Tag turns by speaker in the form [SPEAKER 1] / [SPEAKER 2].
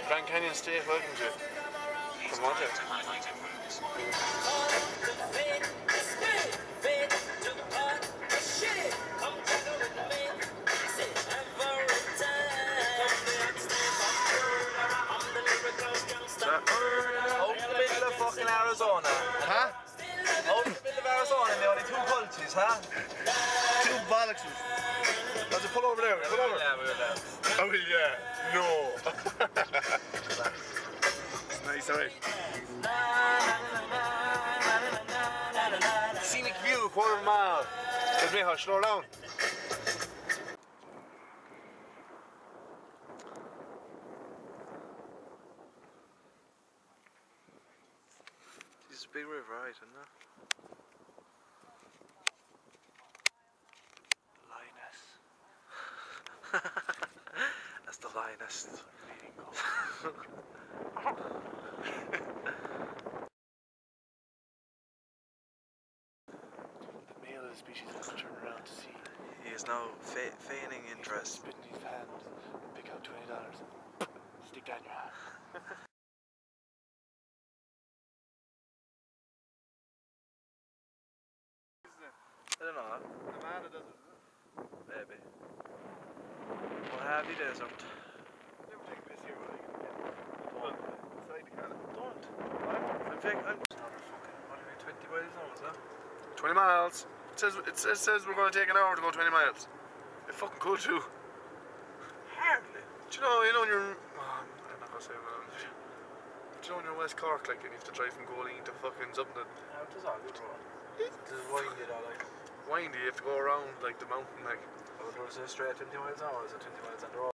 [SPEAKER 1] Grand Canyon State, welcome to from what it?
[SPEAKER 2] Out in the middle of fucking Arizona.
[SPEAKER 1] Huh?
[SPEAKER 2] Out in the middle of Arizona and the only two cultures, huh?
[SPEAKER 1] Two bollocks. Let's pull over there. Pull over.
[SPEAKER 2] Yeah, we were there.
[SPEAKER 1] Oh yeah. No. Nice, alright. Scenic view, quarter of a mile. Let me slow down. This is a big river, right, isn't it?
[SPEAKER 2] That's the lioness.
[SPEAKER 1] The male of the species has to turn around to see.
[SPEAKER 2] He is now feigning interest.
[SPEAKER 1] Spit in his hand, pick out $20, stick that in your hand.
[SPEAKER 2] I don't know.
[SPEAKER 1] Amanda does it.
[SPEAKER 2] Maybe. What have you there, something?
[SPEAKER 1] Never take a piss here, will you? Well, inside the car.
[SPEAKER 2] Don't. I'm taking. I'm just another fucking. What are we, 20 miles now, is that?
[SPEAKER 1] 20 miles. It says we're going to take an hour to go 20 miles. It fucking could too.
[SPEAKER 2] Hardly.
[SPEAKER 1] Do you know you're... I'm not going to say it. Do you know when you're in West Cork, like, and you have to drive from Goleen to fucking something?
[SPEAKER 2] Yeah, it is all good road. It is windy though, like.
[SPEAKER 1] Windy, you have to go around, like, the mountain, like.
[SPEAKER 2] Oh, there was a straight 20 miles an hour, or is it 20 miles on the road?